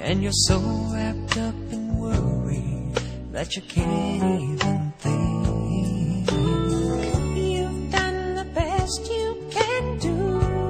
and you're so wrapped up in worry that you can't even think. You've done the best you can do,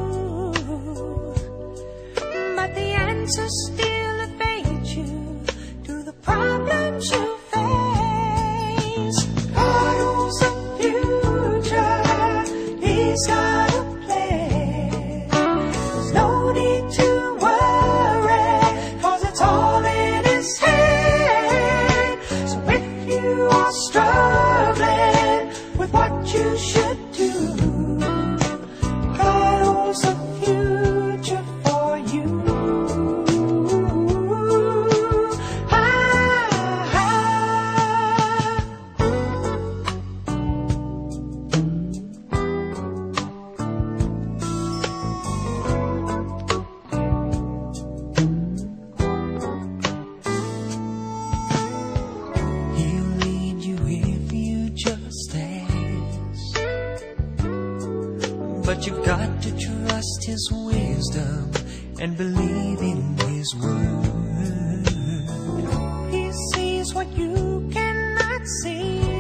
but the answer still evades you to the problems you face. God owns the future, He's got a plan. There's no need to worry, 'cause it's all in His hand. So if you are struggling with what you should do, God owns the future for you. He'll lead you if you just ask, but you've got to trust His wisdom and believe in His word. He sees what you cannot see,